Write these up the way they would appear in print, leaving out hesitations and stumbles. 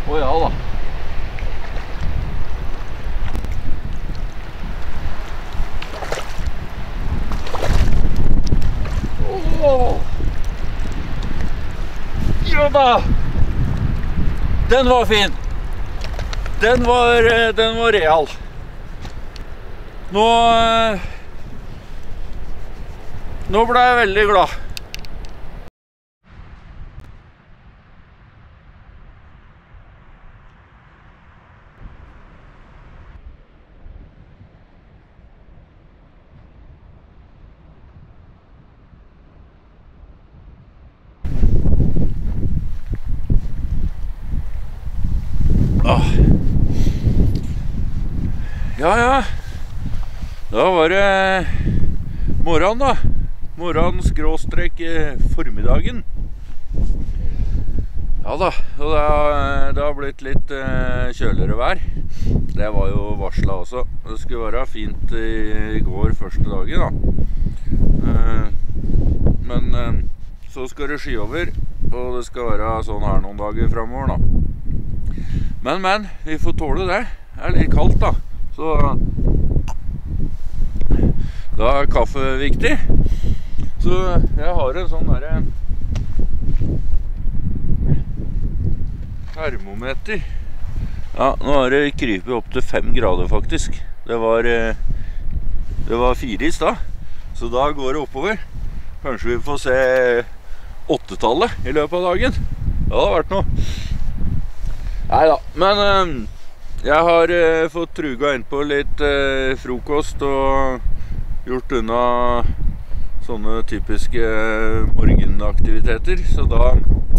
Å ja da. Ja da! Den var fin. Den var real. Nå ble jeg veldig glad. Ja. Da var det morgen da. Morgen skråstrek formiddagen. Ja da, og det har blitt litt kjøligere vær. Det var jo varslet også. Det skulle være fint i går første dagen da. Men så skal det sky over, og det skal være sånn her noen dager fremover da. Men, vi får tåle det. Det er litt kaldt da. Så da er kaffe viktig. Så jeg har en sånn der termometer. Ja, nå har det krypet opp til 5 grader faktisk. Det var 4 i stad. Så da går det oppover. Kanskje vi får se 8-tallet i løpet av dagen. Det hadde vært noe. Neida, men jeg har fått truga inn på litt frokost og gjort unna sånne typiske morgenaktiviteter, så da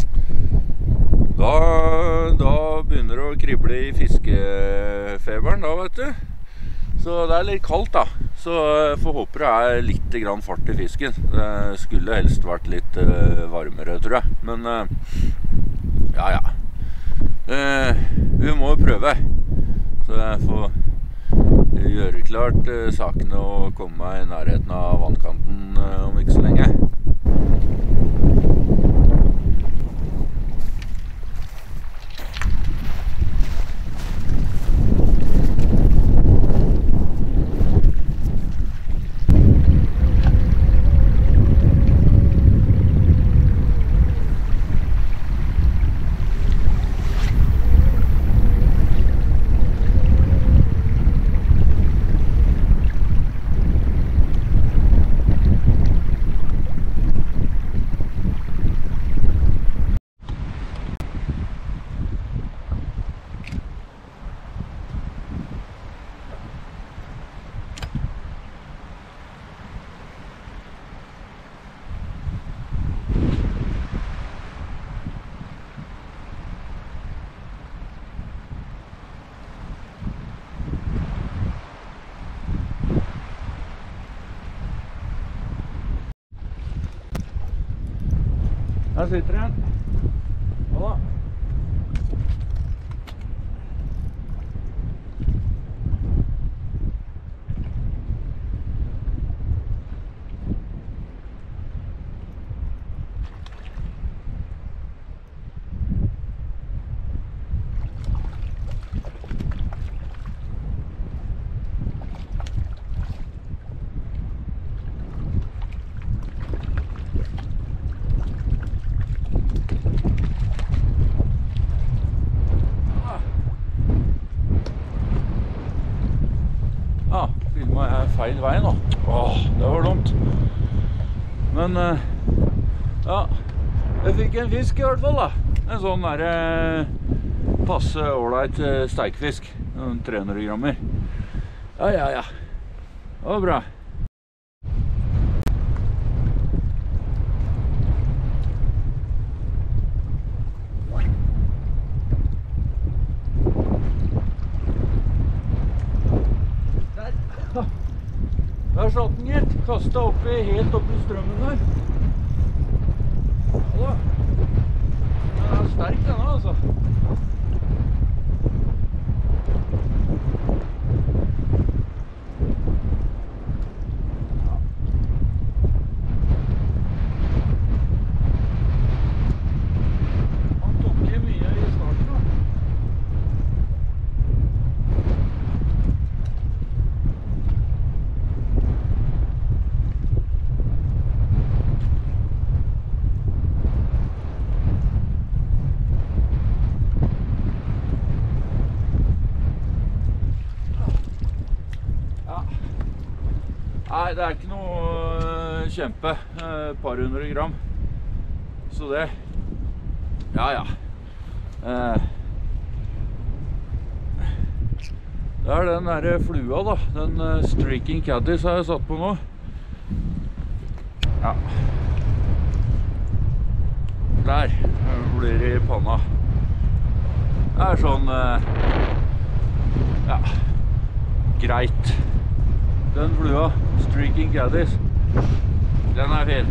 begynner det å krible i fiskefeberen da, vet du. Så det er litt kaldt da, så jeg får håpe det er litt grann fart i fisken. Det skulle helst vært litt varmere, tror jeg, men ja. Vi må jo prøve, så jeg får gjøre klart sakene og komme meg i nærheten av vannkanten om ikke så lenge. Her sitter den. Ja da. Filmet jeg feil vei nå. Det var dumt. Men, ja, jeg fikk en fisk i hvert fall da. En sånn der passe ålreit steikfisk. 300 grammer. Ja. Det var bra. Der satt den, gitt. Kastet helt oppi strømmen der. Ja, den er sterk denne, altså. Han tok i mye i starten da. Nei, det er ikke noe kjempe. Par 100 gram. Så det... Ja. Det er den der flua da. Den Streaking Caddies har jeg satt på nå. Ja. Der blir det i panna. Det er sånn, ja, greit. Den flua, Streaking Caddies, den er fin.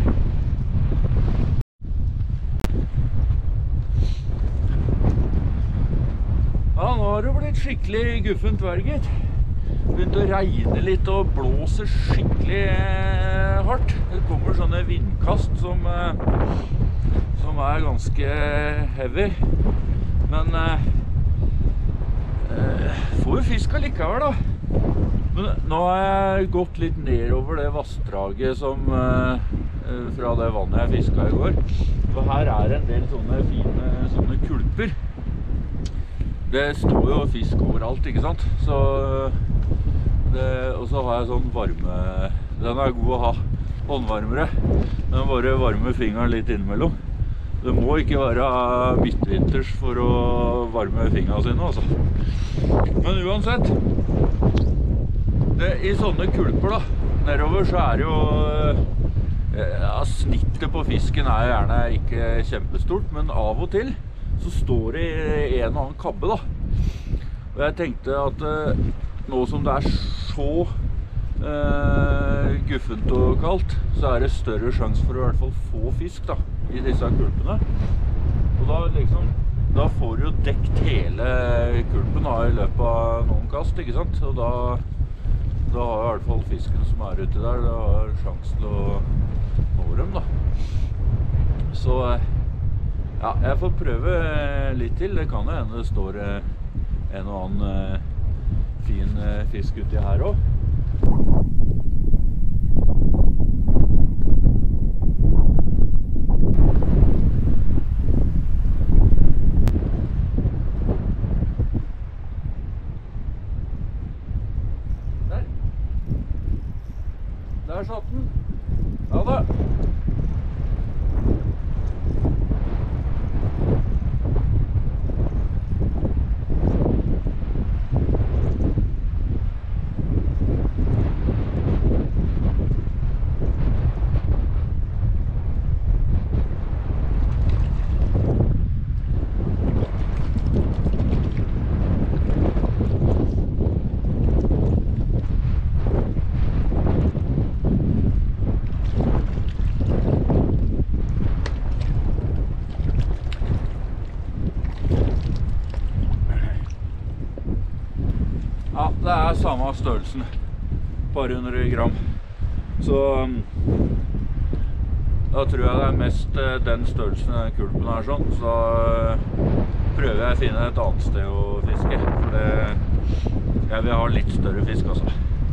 Ja, nå har det blitt skikkelig guffent vær, gitt. Begynt å regne litt og blåser skikkelig hardt. Det kommer sånne vindkast som er ganske heavy. Men får jo fisk allikevel da. Men nå har jeg gått litt nedover det vassdraget som fra det vannet jeg fisket i går. Og her er en del sånne fine sånne kulper. Det står jo fisk overalt, ikke sant? Så og så har jeg sånn varme, den er god å ha, håndvarmere. Den bare varmer fingeren litt innimellom. Det må ikke være midtvinters for å varme fingrene sine, altså. Men uansett, i sånne kulper da, nedover så er jo, ja, snittet på fisken er gjerne ikke kjempestort, men av og til så står det en og annen kabbe da. Og jeg tenkte at nå som det er så guffent og kaldt, så er det større sjanse for å i hvert fall få fisk da, i disse kulpene. Og da liksom, da får du jo dekt hele kulpen da, i løpet av noen kast, ikke sant? Og da har i hvert fall fisken som er ute der, det har sjanse til å nå dem da. Så ja, jeg får prøve litt til. Det kan jo hende det står en og annen fin fisk uti her også. Der satt den. Ja da. Ja, det er samme størrelsen, par 100 gram. Så da tror jeg det er mest den størrelsen den kulpen er sånn. Så prøver jeg å finne et annet sted å fiske. For jeg vil ha litt større fisk altså.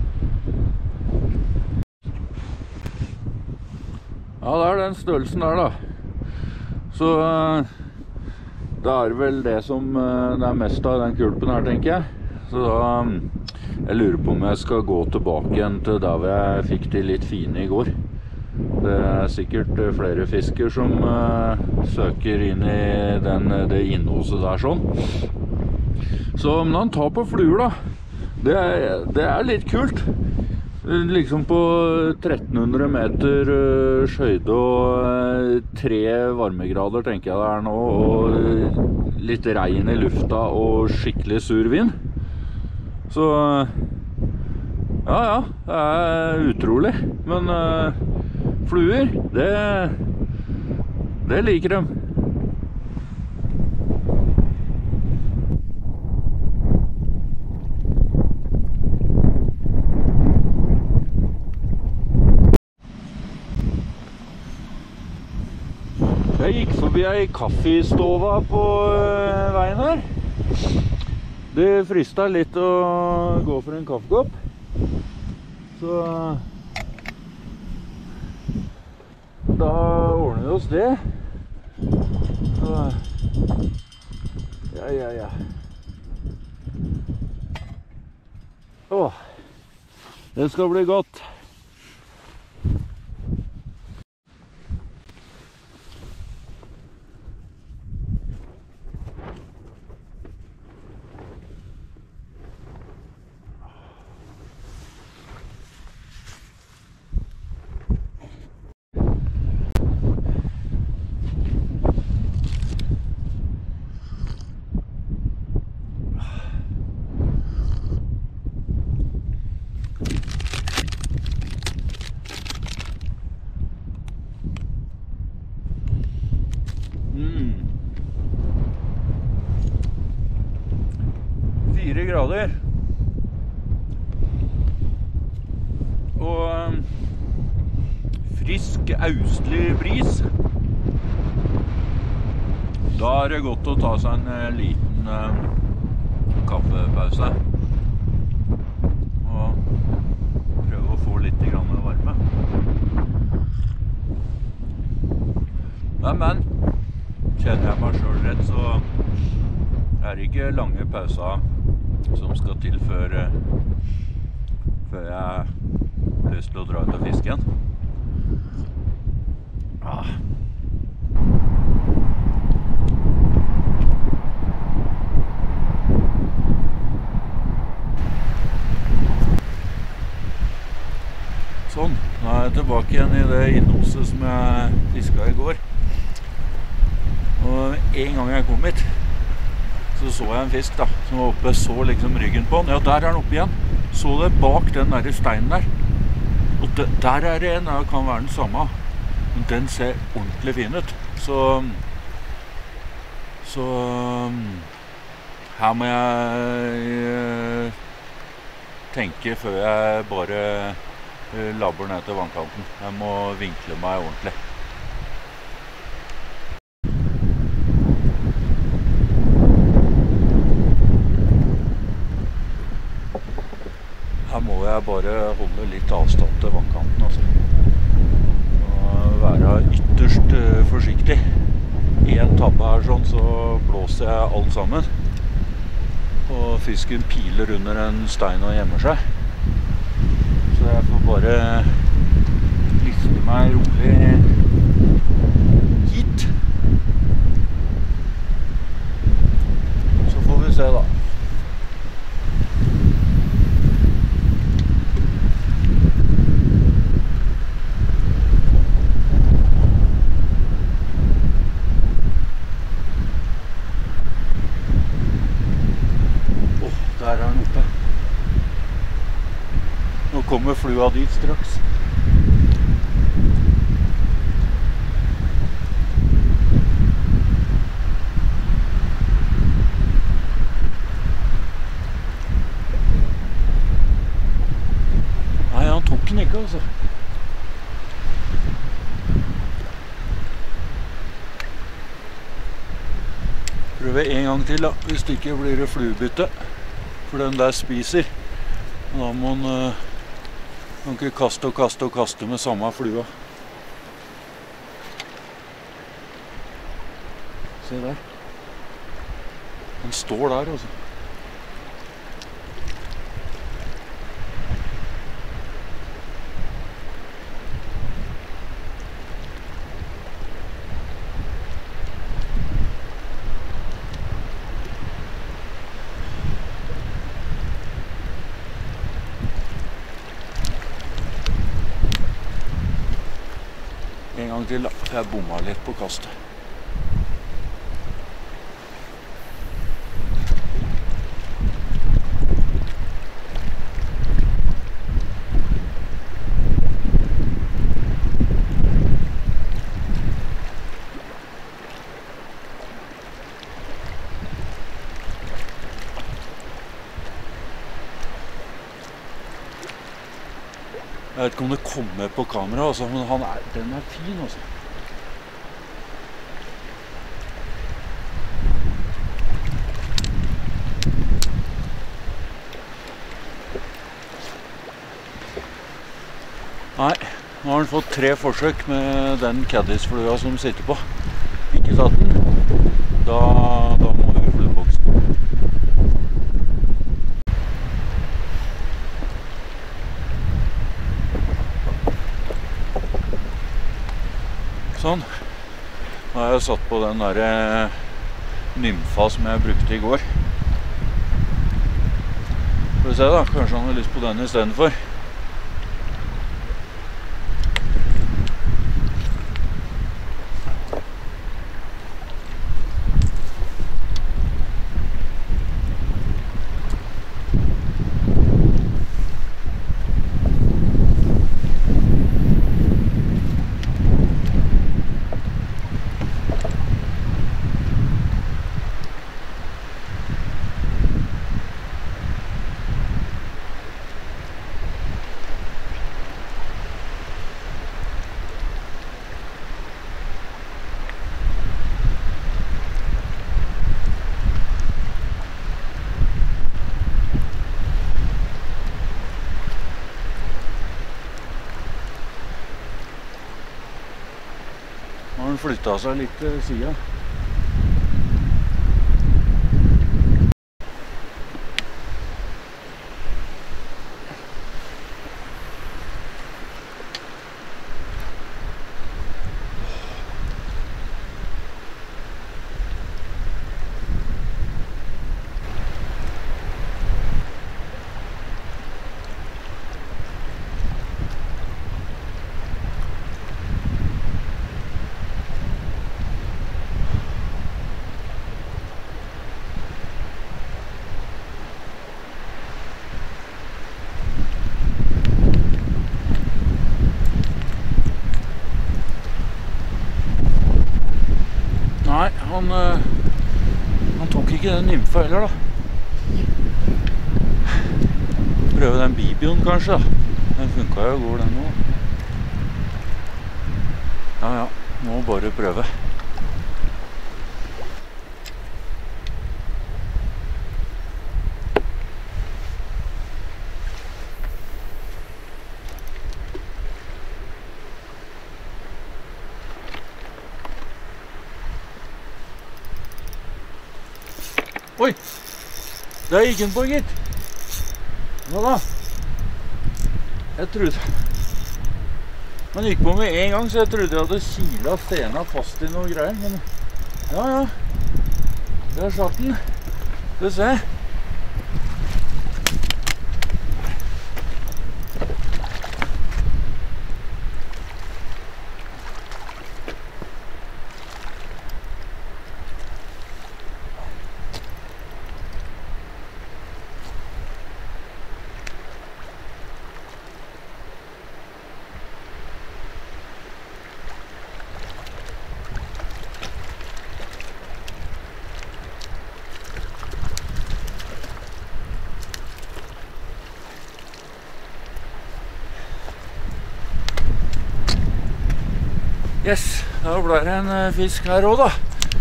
Ja, det er den størrelsen der da. Så det er vel det som det er mest av den kulpen her, tenker jeg. Så da, jeg lurer på om jeg skal gå tilbake igjen til der hvor jeg fikk de litt fine i går. Det er sikkert flere fisker som søker inn i det innhoset der sånn. Så, men han tar på fluer da. Det er litt kult. Liksom på 1300 meter skjøyde og 3 varmegrader tenker jeg det er nå. Og litt regn i lufta og skikkelig sur vind. Så ja, det er utrolig. Men fluer, det liker de. Jeg gikk forbi ei kaffestova på veien her. Det fristet litt å gå for en kaffekopp. Så da ordner vi oss det. Så ja. Åh, det skal bli godt. grader. Og frisk austlig bris. Da er det godt å ta seg en liten kaffepause. Og prøve å få litt grann varme. Men kjenner jeg meg selv rett, så er det ikke lange pauser som skal til før jeg har lyst til å dra ut og fiske igjen. Sånn, nå er jeg tilbake igjen i det innhoset som jeg fisket i går. Og en gang jeg kom hit, så jeg en fisk da, som var oppe, så liksom ryggen på den. Ja, der er den oppe igjen. Så det bak den der steinen der. Og der er det en, det kan være den samme. Men den ser ordentlig fin ut. Så her må jeg tenke før jeg bare labber ned til vannkanten. Jeg må vinkle meg ordentlig. Her må jeg bare holde litt avstand til vannkanten, altså. Og være ytterst forsiktig. I en tabbe her sånn, så blåser jeg alt sammen. Og fisken piler under en stein og gjemmer seg. Så jeg får bare liste meg rolig hit. Så får vi se da. Der er den oppe. Nå kommer flua dit straks. Nei, han tok den ikke, altså. Prøver en gang til da, hvis det ikke blir det fluebytte. For den der spiser. Og da må man ikke kaste og kaste og kaste med samme flua. Se der. Den står der, altså. En gang til da, for jeg bomma litt på kastet. Jeg vet ikke om det kommer på kamera, altså, men den er fin, altså. Nei, nå har den fått 3 forsøk med den caddisflua som sitter på. Ikke tatt den. Da må vi fluebokse. Sånn. Nå har jeg satt på den der nymfa som jeg brukte i går. Får vi se da, kanskje han har lyst på den i stedet for. flyttet seg litt til siden. Nei, han tok ikke den nymfa heller da. Prøve den bibioen kanskje da. Den funket jo går den nå. Ja, ja, må bare prøve. Oi! Der gikk den på, gitt. Hva da? Jeg trodde... Han gikk på med en gang, så jeg trodde jeg hadde kilet stena fast i noe greier. Men ja, ja. Der satt den. Skal vi se. Yes, da ble det en fisk her også da.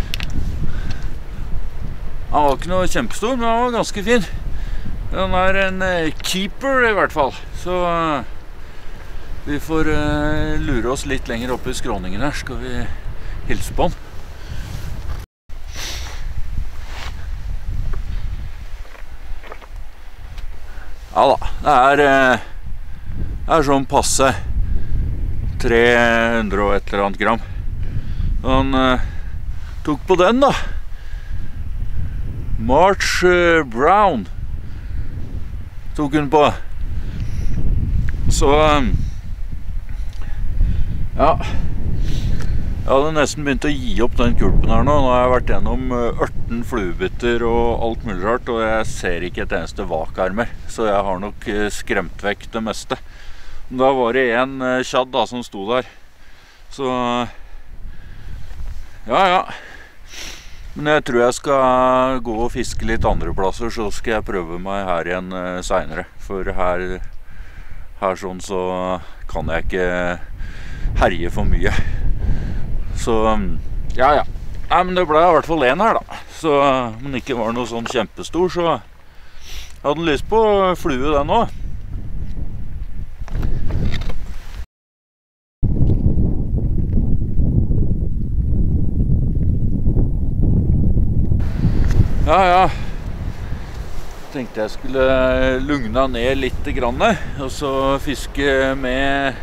Han var ikke noe kjempestor, men han var ganske fin. Den er en keeper i hvert fall. Så vi får lure oss litt lenger opp i skråningen her. Skal vi hilse på han? Ja da, det er sånn passe. 300 og et eller annet gram. Han tok på den da. March Brown tok hun på. Så ja, jeg hadde nesten begynt å gi opp den kulpen her nå. Nå har jeg vært gjennom 18 fluebitter og alt mulig rart, og jeg ser ikke et eneste vak her mer. Så jeg har nok skremt vekk det meste. Da var det en tjadd da som sto der. Så ja, ja. Men jeg tror jeg skal gå og fiske litt andre plasser, så skal jeg prøve meg her igjen senere. For her sånn så kan jeg ikke herje for mye. Så ja, ja. Nei, men det ble i hvert fall en her da. Så, men ikke var noe sånn kjempestor, så jeg hadde lyst på flue den også. Ja, ja. Tenkte jeg skulle lugna ned litt grann, og så fiske med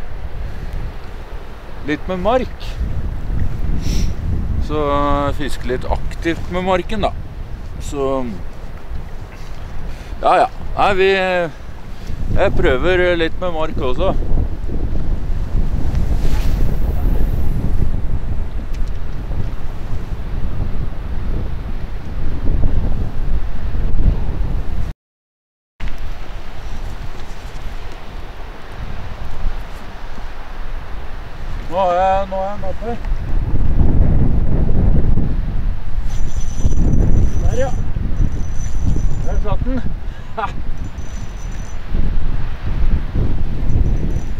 litt med mark. Så fiske litt aktivt med marken da. Så ja, ja. Nei, jeg prøver litt med mark også. Nå er jeg oppe. Der, ja. Der satt den. Ha.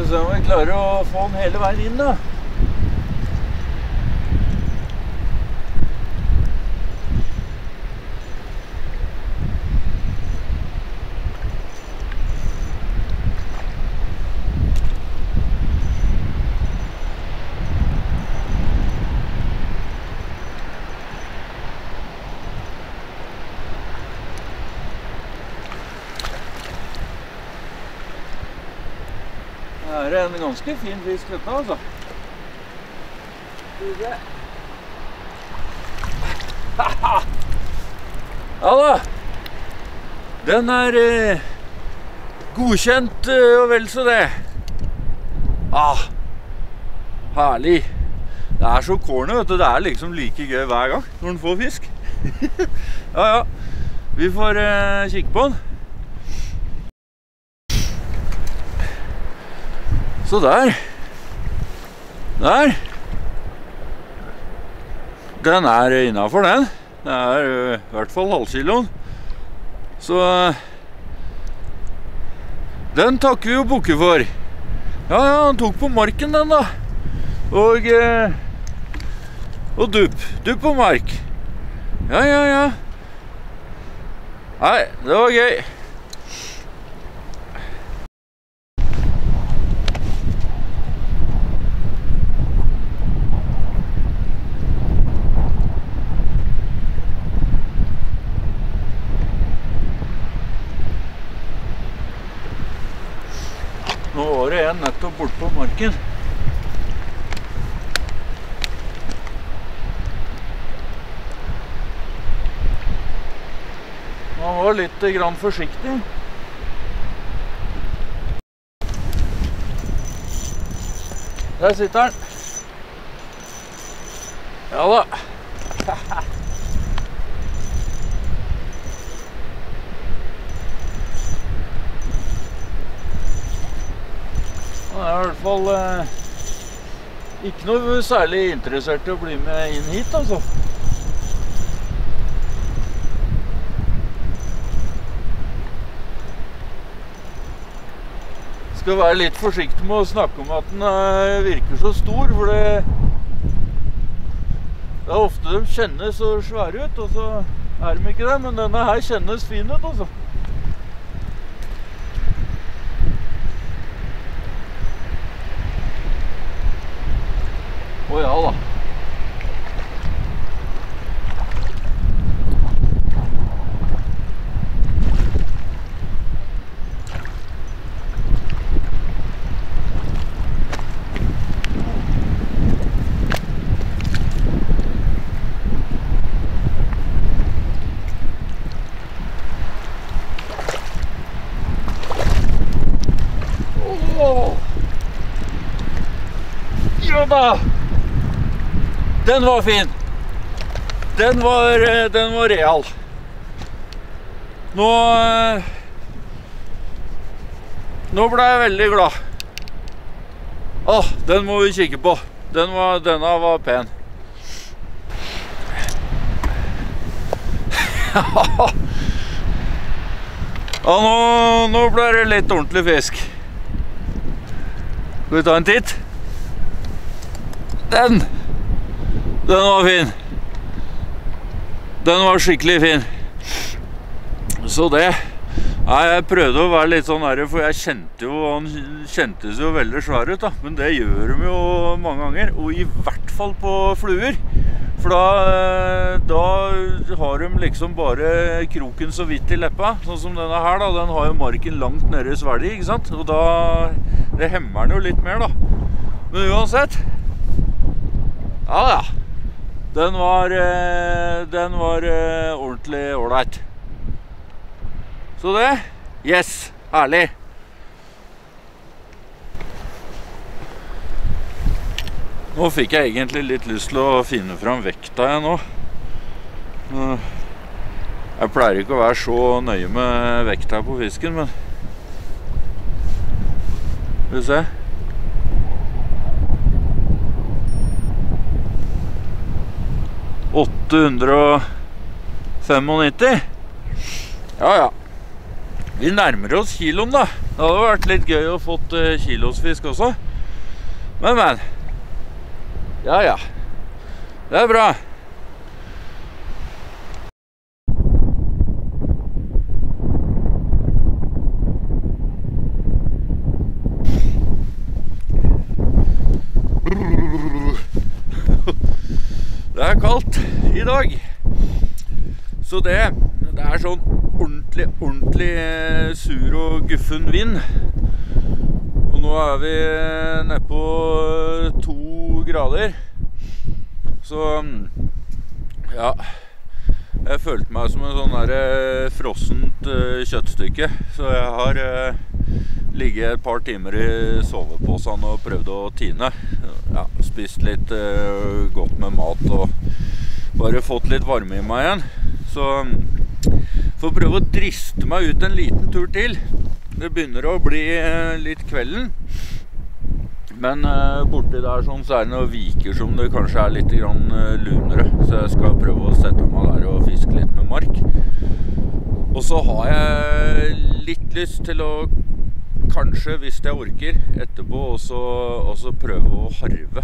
se om vi klarer å få den hele veien inn da. Det er en ganske fin fisk dette, altså. Ja da. Den er godkjent og vel så det. Herlig. Det er så corny, vet du. Det er liksom like gøy hver gang når den får fisk. Ja. Vi får kikke på den. Så der. Den er innenfor den. Det er i hvert fall halvkiloen. Så den takker vi jo bukke for. Ja, han tok på marken den da. Og dupp på mark. Ja. Nei, det var gøy. Nå var det en nettopp bort på marken. Han var litt grann forsiktig. Der sitter han. Ja da. Han er i hvert fall ikke noe særlig interessert i å bli med inn hit, altså. Skal være litt forsiktig med å snakke om at den virker så stor, for det er ofte de kjennes så svære ut, og så er de ikke det, men denne her kjennes fin ut, altså. Ja da. Ja da. Den var fin. Den var real. Nå ble jeg veldig glad. Den må vi kikke på. Denne var pen. Ja, nå ble det litt ordentlig fisk. Skal vi ta en titt? Den var fin. Den var skikkelig fin. Så det. Nei, jeg prøvde å være litt sånn her, for jeg kjente jo, han kjentes jo veldig svær ut da. Men det gjør de jo mange ganger, og i hvert fall på fluer. For da har de liksom bare kroken så vidt i leppa. Sånn som denne her da, den har jo marken langt nede i svelget, ikke sant? Og da, det hemmer den jo litt mer da. Men uansett. Ja. Den var ordentlig ålreit. Så det, yes, herlig. Nå fikk jeg egentlig litt lyst til å finne fram vekta jeg nå. Jeg pleier ikke å være så nøye med vekta på fisken, men skal vi se. 895. Ja. Vi nærmer oss kiloen da. Det hadde vært litt gøy å fått kilosfisk også. Men. Ja. Det er bra. Det er kaldt i dag. Så det er sånn ordentlig sur og guffen vind. Og nå er vi nede på 2 grader. Så ja, jeg følte meg som en sånn der frossent kjøttstykke. Så jeg har ligget et par timer i soveposen og prøvd å tine. Ja, spist litt godt med mat og bare fått litt varme i meg igjen. Så får prøve å driste meg ut en liten tur til. Det begynner å bli litt kvelden. Men borti der sånn, så er det noen viker som det kanskje er litt grann lunere. Så jeg skal prøve å sette meg der og fiske litt med mark. Og så har jeg litt lyst til å kanskje, hvis jeg orker, etterpå også prøve å harve.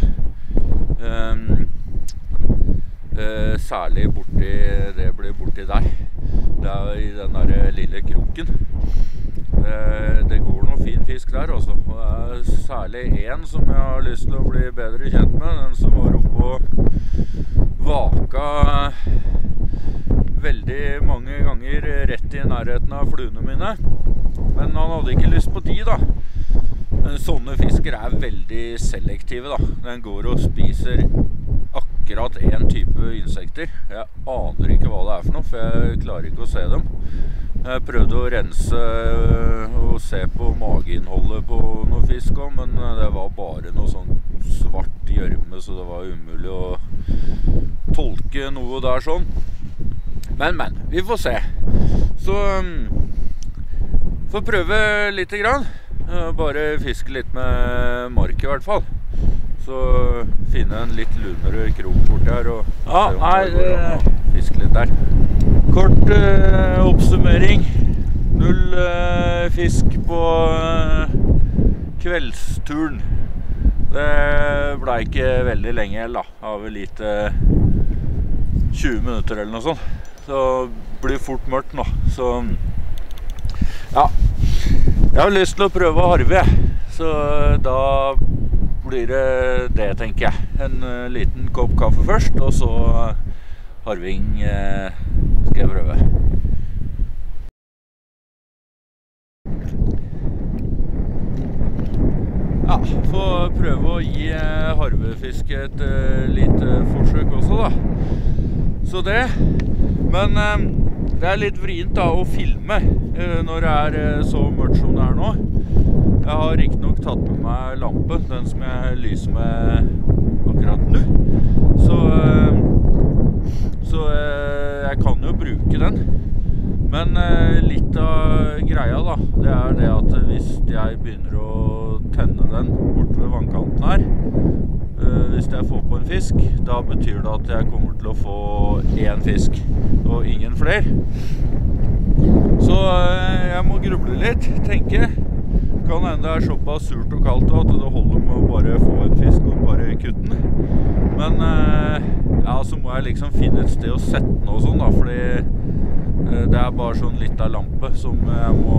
Særlig det blir borti der. Det er i den der lille kroken. Det går noe fin fisk der også. Og det er særlig en som jeg har lyst til å bli bedre kjent med. Den som var oppe og vaka veldig mange ganger rett i nærheten av fluene mine. Men han hadde ikke lyst på de da. Sånne fisker er veldig selektive da. Den går og spiser akkurat en type insekter. Jeg aner ikke hva det er for noe, for jeg klarer ikke å se dem. Jeg prøvde å rense og se på mageinnholdet på noe fisk også, men det var bare noe sånn svart gjørme, så det var umulig å tolke noe der sånn. Men, vi får se. Så får prøve litt grann. Bare fiske litt med mark i hvert fall. Så finne en litt lunere krok bort her og fiske litt der. Kort oppsummering. 0 fisk på kveldsturen. Det ble ikke veldig lenge da. Har vel litt 20 minutter eller noe sånt. Så blir fort mørkt nå. Så ja, jeg har lyst til å prøve å harve. Så da blir det, tenker jeg. En liten kopp kaffe først, og så harving skal jeg prøve. Ja, får prøve å gi harvefiske et lite forsøk også da. Så det. Men det er litt vrient da å filme når det er så mørkt som det er nå. Jeg har ikke nok tatt med meg lampen, den som jeg lyser med akkurat nå. Så jeg kan jo bruke den. Men litt av greia da, det er det at hvis jeg begynner å tenne den bort ved vannkanten her, hvis jeg får på en fisk, da betyr det at jeg kommer til å få én fisk, og ingen flere. Så jeg må gruble litt, tenke. Kan hende det er såpass surt og kaldt at det holder med å bare få en fisk og bare kutte den. Men ja, så må jeg liksom finne et sted å sette den og sånn da, fordi det er bare sånn litt av lampe som jeg må,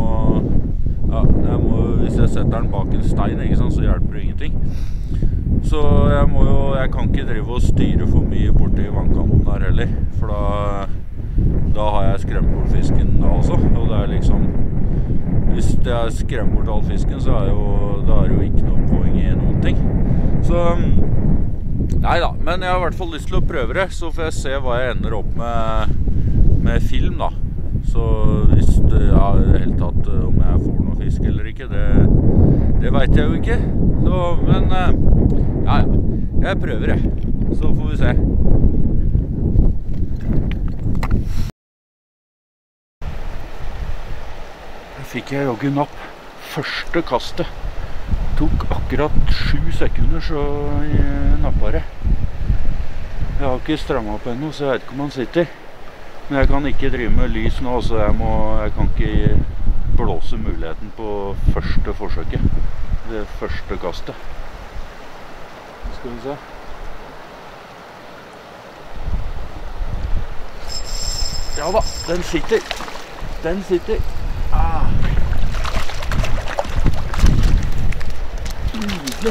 hvis jeg setter den bak en stein, ikke sant, så hjelper det ingenting. Så jeg kan ikke drive og styre for mye borti vannkanten her heller, for da har jeg skremt bort fisken da også, og det er liksom, hvis jeg skremmer bort all fisken, så da er det jo ikke noe poeng i noen ting. Så, neida, men jeg har i hvert fall lyst til å prøve det, så får jeg se hva jeg ender opp med film da. Så hvis det er i det hele tatt om jeg får noe fisk eller ikke, det vet jeg jo ikke. Så, men ja, jeg prøver det, så får vi se. Fikk jeg jogge napp første kastet. Tok akkurat 7 sekunder, så jeg nappet det. Jeg har ikke strammet opp ennå, så jeg vet ikke om han sitter. Men jeg kan ikke drive med lys nå, så jeg kan ikke blåse muligheten på første forsøket. Det første kastet. Skal vi se. Ja da, den sitter. Den sitter. Ah. Nydelig.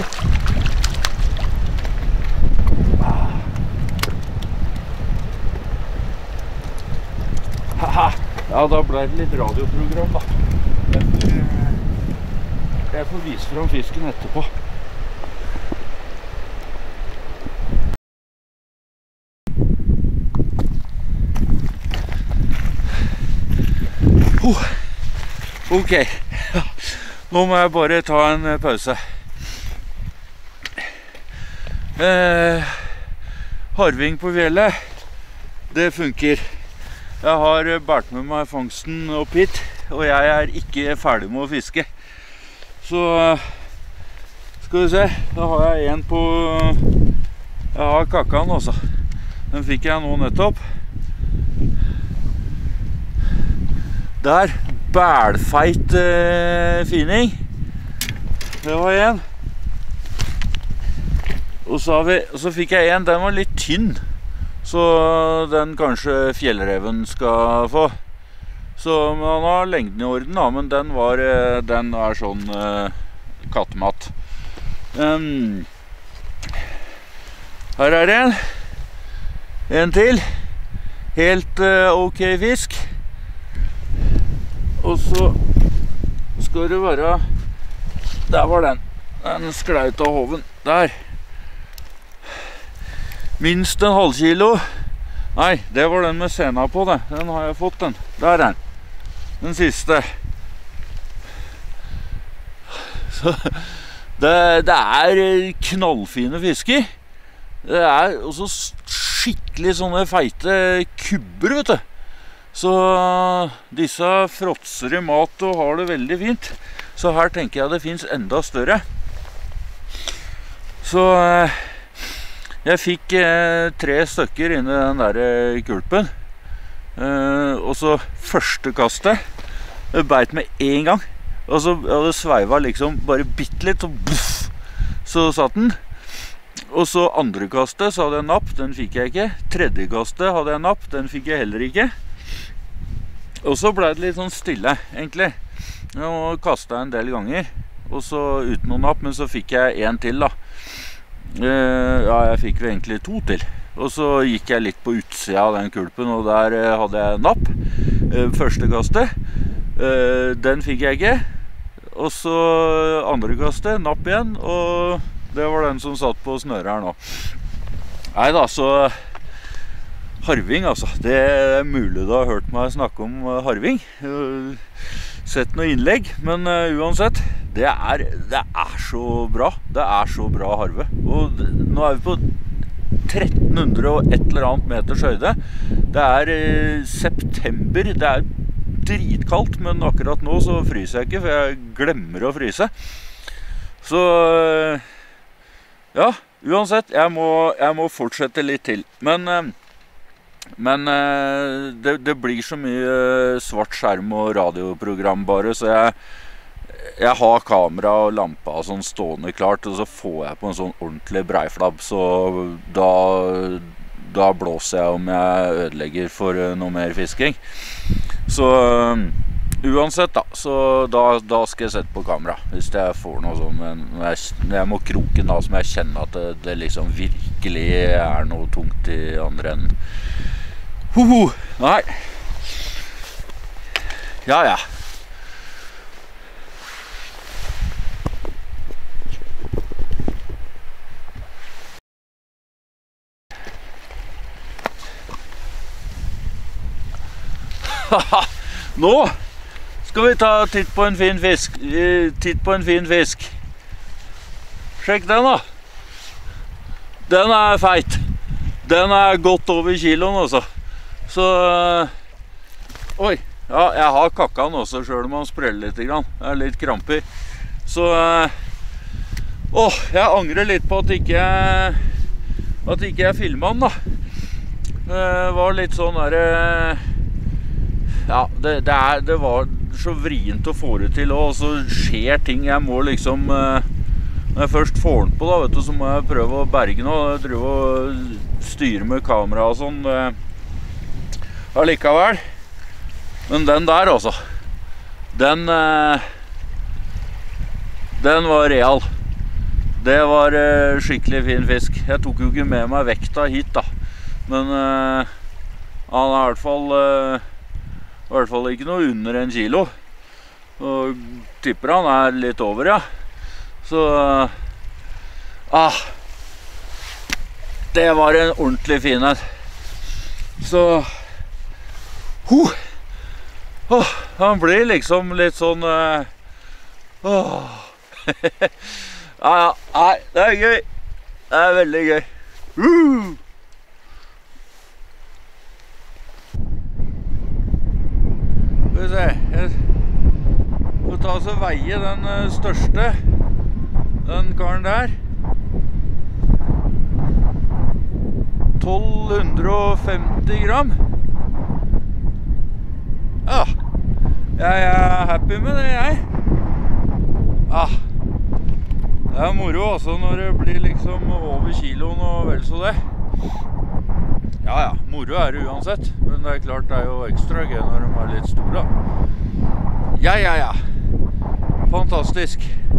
Ah. Haha. Ja, da ble det litt radioprogram da. Jeg får vise frem fisken etterpå. Ok, nå må jeg bare ta en pause. Harving på fjellet, det funker. Jeg har bært med meg fangsten opp hit, og jeg er ikke ferdig med å fiske. Så skal vi se, da har jeg en på... Jeg har kakkan også. Den fikk jeg nå nettopp. Der, bælfeit fining. Det var en. Og så fikk jeg en, den var litt tynn. Så den kanskje fjellreven skal få. Så man har lengden i orden da, men den er sånn kattemat. Her er det en. En til. Helt ok fisk. Og så skal det være... Der var den. Den sklei ut av hoven. Der. Minst en halv kilo. Nei, det var den med sena på det. Den har jeg fått, den. Der er den. Den siste. Så det er knallfine fisker. Det er også skikkelig sånne feite kubber, vet du. Så disse fråtser i mat og har det veldig fint. Så her tenker jeg det finnes enda større. Så jeg fikk 3 stykker inni den der kulpen. Og så første kastet beit med en gang. Og så hadde det sveiva liksom bare bitte litt, så satt den. Og så andre kastet så hadde jeg napp, den fikk jeg ikke. Tredje kastet hadde jeg napp, den fikk jeg heller ikke. Og så ble det litt sånn stille, egentlig. Jeg kastet en del ganger, og så uten noen napp, men så fikk jeg en til da. Ja, jeg fikk jo egentlig 2 til. Og så gikk jeg litt på utsida av den kulpen, og der hadde jeg napp. Første kastet, den fikk jeg ikke. Og så andre kastet, napp igjen, og det var den som satt på snøret her nå. Neida, så... Harving, altså. Det er mulig du har hørt meg snakke om harving. Sett noe innlegg, men uansett, det er så bra. Det er så bra harve. Og nå er vi på 1300 og et eller annet meters høyde. Det er september, det er dritkaldt, men akkurat nå så fryser jeg ikke, for jeg glemmer å fryse. Så, ja, uansett, jeg må fortsette litt til. Men det blir så mye svart skjerm og radioprogram bare, så jeg har kamera og lampa og sånn stående klart, og så får jeg på en sånn ordentlig breiflabb, så da blåser jeg om jeg ødelegger for noe mer fisking. Så uansett da, så da skal jeg sette på kamera, hvis jeg får noe sånn, men jeg må kroke da, som jeg kjenner at det liksom virkelig er noe tungt i andre enden. Nei. Ja. Nå skal vi ta titt på en fin fisk. Sjekk den da. Den er feit. Den er godt over kiloen også. Så, oi, ja, jeg har kakkan også, selv om han spreller litt grann. Det er litt kramper. Så, jeg angrer litt på at ikke jeg filmet den da. Det var litt sånn der, ja, det så vrient å få det til, og så skjer ting. Jeg må liksom, når jeg først får den på da, vet du, så må jeg prøve å berge nå. Jeg driver og styre med kamera og sånn. Allikevel. Men den der altså, den var real. Det var skikkelig fin fisk. Jeg tok jo ikke med meg vekta hit da. Men han er i hvert fall ikke noe under 1 kilo. Og tipper han er litt over, ja. Så det var en ordentlig finhet. Så han blir liksom litt sånn ja, nei, det er gøy. Det er veldig gøy. Skal vi se, jeg får ta oss og veie den største, den karen der. 1250 gram. Ja, jeg er happy med det, jeg. Det er moro også når det blir liksom over kiloen og vel så det. Ja, moro er det uansett, men det er klart det er jo ekstra gøy når de er litt store. Ja. Fantastisk.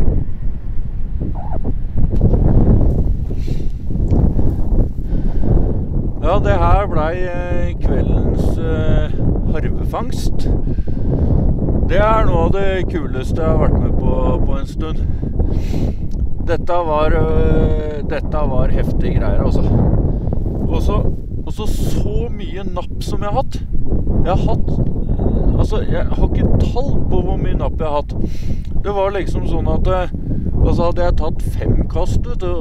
Ja, det her ble kveldens harvefangst. Det er noe av det kuleste jeg har vært med på en stund. Dette var heftige greier, altså. Og så mye napp som jeg har hatt. Jeg har ikke tall på hvor mye napp jeg har hatt. Det var liksom sånn at hadde jeg tatt 5 kast, vet du,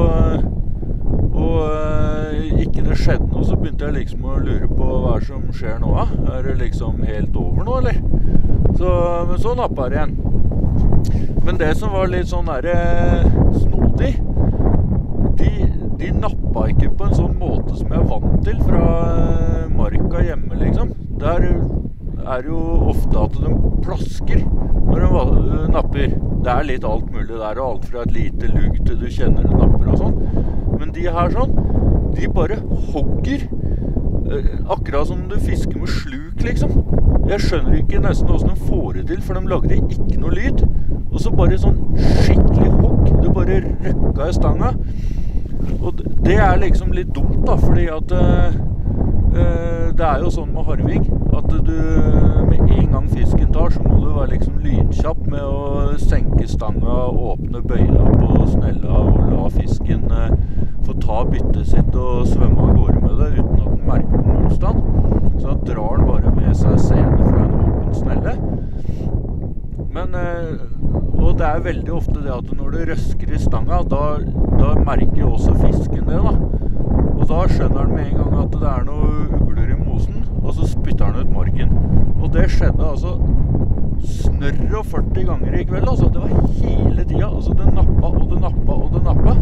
og ikke det skjedde noe, så begynte jeg liksom å lure på hva som skjer nå. Er det liksom helt over nå, eller? Men så nappet det igjen. Men det som var litt sånn snodig, de nappet ikke på en sånn måte som jeg er vant til fra marka hjemme, liksom. Der er jo ofte at de plasker når de napper. Det er litt alt mulig der, og alt fra et lite lugg til du kjenner det napper og sånn. Men de her sånn, de bare hogger, akkurat som du fisker med sluk, liksom. Jeg skjønner ikke nesten hvordan de får det til, for de lagde ikke noe lyd. Og så bare sånn skikkelig hogg, det bare røkka i stanga. Og det er liksom litt dumt da, fordi at det er jo sånn med harving, at du med en gang fisken tar, så må du være liksom lynkjapp med å senke stanga, åpne bøyla på snella og la fisken få ta byttet sitt og svømme av gårde med det uten at den merker noen motstand. Så da drar den bare med seg sene fra en åpen snelle. Men, og det er veldig ofte det at når det røsker i stanga, da merker jo også fisken det da. Og da skjønner den med en gang at det er noe ugler i mosen, og så spytter den ut marken. Og det skjedde altså snørr og 40 ganger i kveld, altså. Det var hele tida, altså det nappa og det nappa og det nappa.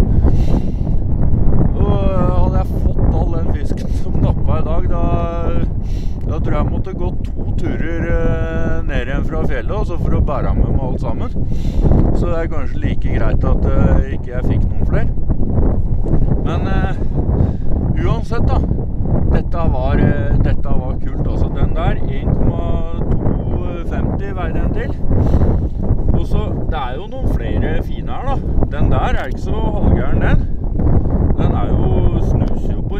Og hadde jeg fått all den fisken som nappa i dag, da tror jeg måtte gå 2 turer ned igjen fra fjellet, også for å bære med meg alt sammen. Så det er kanskje like greit at ikke jeg fikk noen flere. Men uansett da, dette var kult, altså. Den der 1,250 veide den til. Og så, det er jo noen flere fine her da. Den der er ikke så halvgæren den. Den er jo, snuser jo på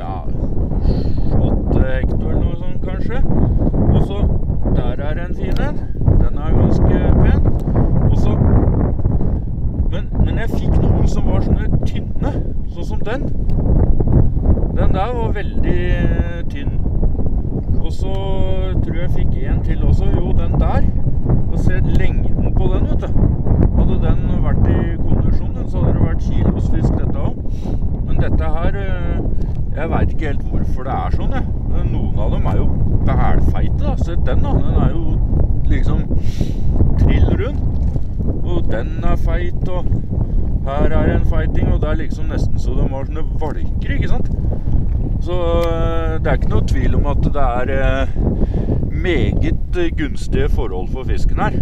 8 hekto eller noe sånt kanskje. Og så, der er en fin en. Den er ganske pen. Og så, men jeg fikk noen som var sånne tynne, sånn som den. Den der var veldig tynn. Og så tror jeg fikk en til også, jo den der. Og se lengden på den, vet du. Hadde den vært i kondisjonen, så hadde det vært kilosfisk dette også. Men dette her, jeg vet ikke helt hvorfor det er sånn, jeg. Noen av dem er jo bælfeite da. Se den da, den er jo liksom trill rund. Og den er feit, Her en fighting, og det liksom nesten så de har sånne valker, ikke sant? Så det ikke noe tvil om at det meget gunstige forhold for fisken her.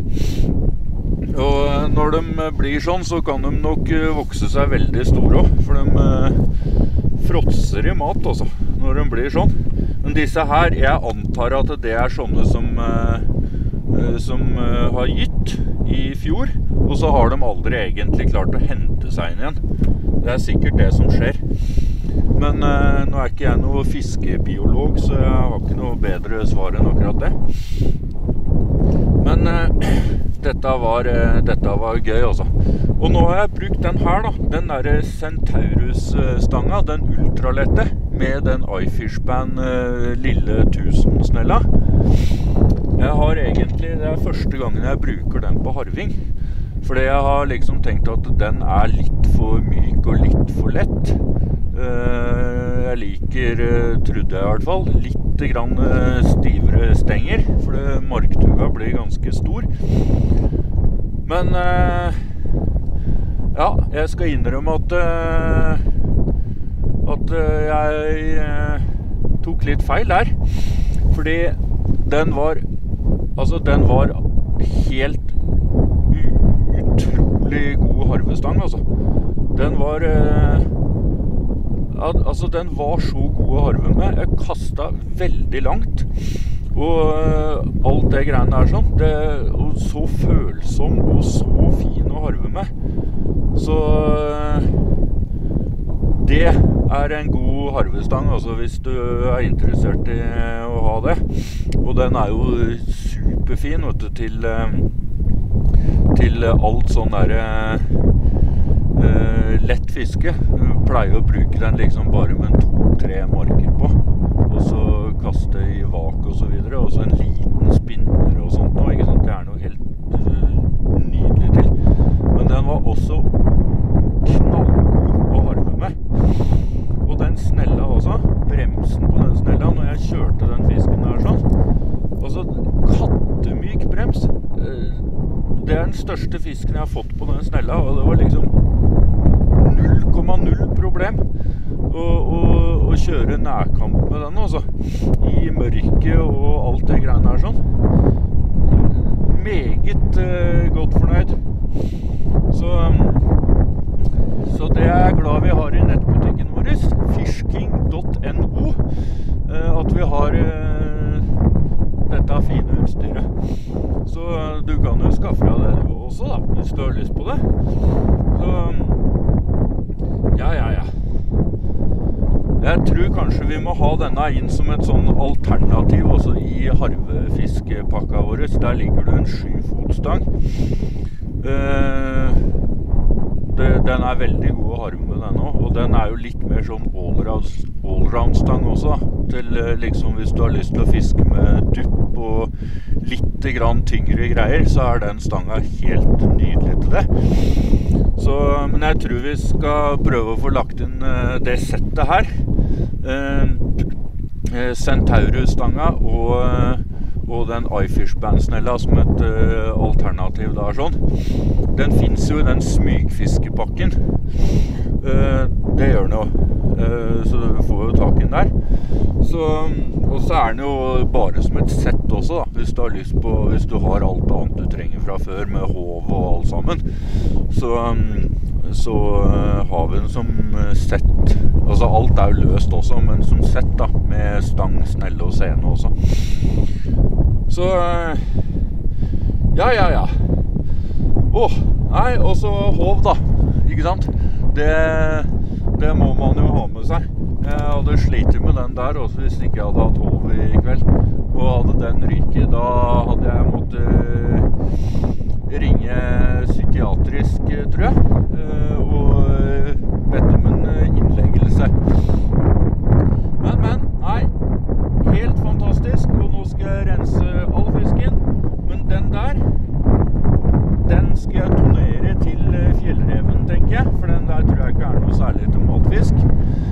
Og når de blir sånn, så kan de nok vokse seg veldig store også, for de fråtser i mat også, når de blir sånn. Men disse her, jeg antar at det sånne som har gytt i fjor, og så har de aldri egentlig klart å hente seg inn igjen. Det sikkert det som skjer. Men nå ikke jeg noe fiskebiolog, så jeg har ikke noe bedre svar enn akkurat det. Men dette var gøy også. Og nå har jeg brukt den her da, den der Centaurus-stanga, den ultralette, med den iFishBand lille 1000-snella. Jeg har egentlig, det første gangen jeg bruker den på harving, fordi jeg har liksom tenkt at den litt for myk og litt for lett. Jeg liker, trodde jeg i hvert fall, litt grann stivere stenger, for marktugga blir ganske stor. Men ja, jeg skal innrømme at jeg tok litt feil der, fordi den var helt utrolig god harvestang, altså. Den var så god å harve med. Jeg kastet veldig langt, og alt det greiene der sånn, og så følsom og så fin å harve med. Så det en god harvestang, altså, hvis du interessert i å ha det. Og den jo superfin, vet du, til alt sånn der lett fiske. Du pleier å bruke den liksom bare med 2-3 marker på, og så kaste i vak og så videre, og så en liten spinner og sånt nå, ikke sant? Det noe helt nydelig til. Men den var også knallgod å harve med. Og den snella også, bremsen på den snella, når jeg kjørte den fisken der sånn, altså kattemyk brems, det den største fisken jeg har fått på den snella, og det var liksom 0,0 problem å kjøre nærkamp med den, altså, i mørket og alt det greiene her sånn. Meget godt fornøyd. Så det jeg glad vi har i nettbutikken vår, fishking.no, at vi har dette fine utstyret. Så du kan jo skaffe deg det du også da, hvis du har lyst på det. Så ja. Jeg tror kanskje vi må ha denne inn som et sånn alternativ også i harvefiskepakka vår. Der ligger det en 7-fotstang. Den veldig god å harve med den også, og den jo litt mer sånn allround-stang også da, til liksom hvis du har lyst til å fiske med dupp og litt grann tyngre greier, så den stanga helt nydelig til det. Så, men jeg tror vi skal prøve å få lagt inn det settet her, Centaurus-stanga og den iFishBand-snella som et alternativ der sånn. Den finnes jo i den smygfiskepakken. Det gjør den jo, så du får jo tak i den der. Og så den jo bare som et sett også da, hvis du har lyst på, hvis du har alt annet du trenger fra før med hov og alt sammen. Så har vi den som sett, altså alt jo løst også, men som sett da, med stang, snelle og sene også. Så, ja. Nei, og så hov da, ikke sant? Det må man jo ha med seg. Jeg hadde slitt med den der også hvis ikke jeg hadde hatt hov i kveld. Og hadde den ryket, da hadde jeg måttet ringe psykiatrisk, tror jeg, og bedt om en innleggelse. Men, nei, helt fantastisk, og nå skal jeg rense all fisken, men den der, den skal jeg donere til fjellreven, tenker jeg, for den der tror jeg ikke noe særlig til matfisk.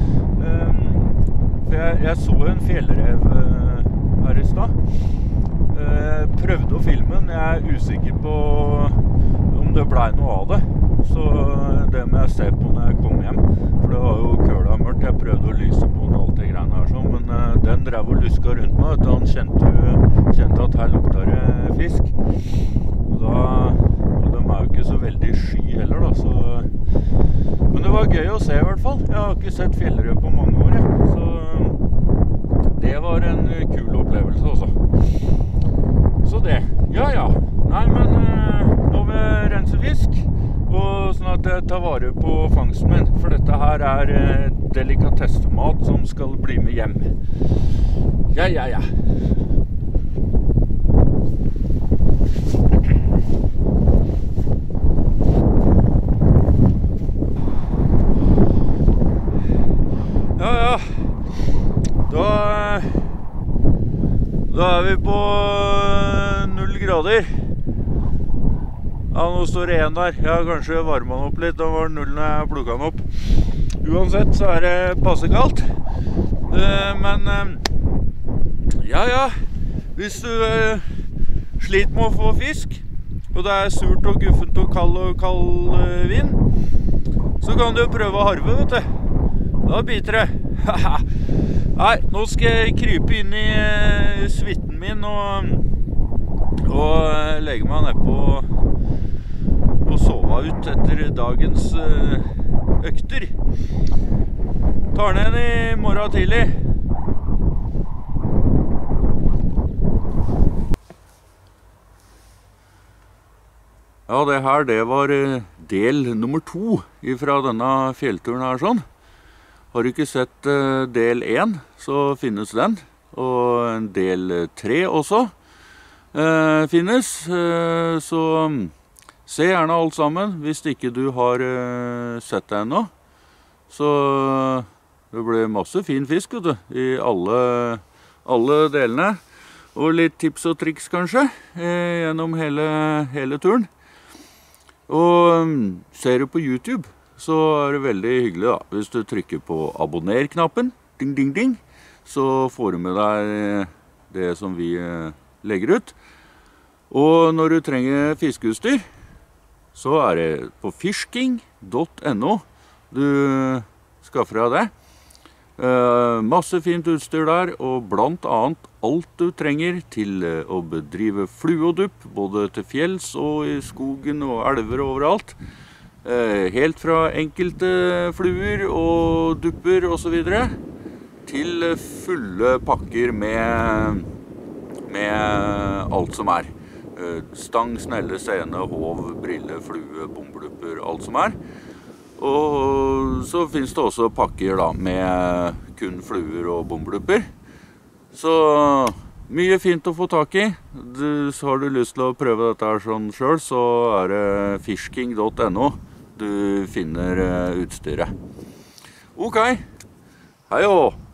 For jeg så en fjellrev her i stad. Prøvde å filme den, jeg usikker på om det ble noe av det. så det må jeg se på når jeg kommer hjem. For det var jo køla mørkt. Jeg prøvde å lyse på den, alt det greiene her sånn, men den drev og luska rundt meg. Han kjente at her lukta det fisk. Og de er jo ikke så veldig sky heller da, så... Men det var gøy å se i hvert fall. Jeg har ikke sett fjellrød på mange år, så det var en kul opplevelse også. Så det, ja. Nei, men nå må jeg rense fisk, og sånn at jeg tar vare på fangsten min, for dette her er delikatessemat som skal bli med hjem. Ja. Ja. Da er vi på 0 grader. Ja, nå står det 1 der. Jeg har kanskje varmet den opp litt. Da var det 0 når jeg plukket den opp. Uansett så er det passe kaldt. Men ja. Hvis du sliter med å få fisk, og det er surt og guffent og kald vind, så kan du prøve å harve, vet du. Da biter det. Nei, nå skal jeg krype inn i suiten min og legge meg ned på og sove ut etter dagens økter. Tar ned i morgen tidlig. Ja, det her, det var del nummer 2 fra denne fjellturen her sånn. Har du ikke sett del 1, så finnes den. Og del 3 også finnes. Så se gjerne alt sammen, hvis ikke du har sett det ennå. Så det ble masse fin fisk, vet du, i alle delene. Og litt tips og triks kanskje, gjennom hele turen. Og ser du på YouTube, så er det veldig hyggelig da, hvis du trykker på abonner-knappen, ding, ding, ding, så får du med deg det som vi legger ut. Og når du trenger fiskeutstyr, så er det på fishking.no du skaffer deg det. Masse fint utstyr der, og blant annet alt du trenger til å bedrive fluedupp, både til fjells og i skogen og elver og overalt. Helt fra enkelte fluer og dupper og så videre, til fulle pakker med alt som er. Stang, snelle, sene, hov, brille, flue, bombedupper, alt som er. Og så finnes det også pakker da, med kun fluer og bombedupper. Så mye fint å få tak i. Har du lyst til å prøve dette her sånn selv, så er det fishking.no du finner utstyret. Ok, hei jo!